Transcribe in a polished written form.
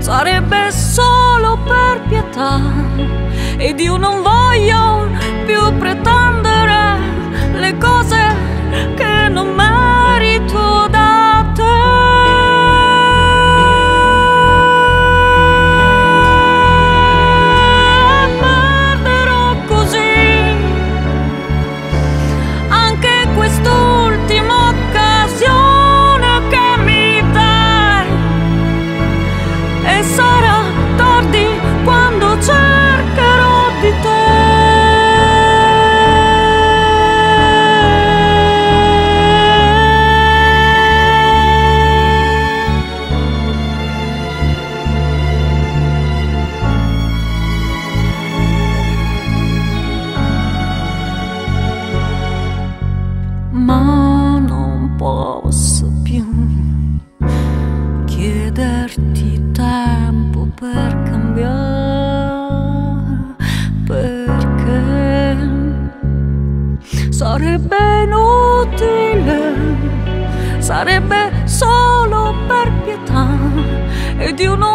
sarebbe solo per pietà, ed io non voglio più pretendere le cose che non merito da te. Perderò così anche quest'ultima occasione che mi dai, e sarà tardi quando cercherò di te. Ma non posso più chiederti tempo per cambiare, perché sarebbe inutile, sarebbe solo per pietà, ed io non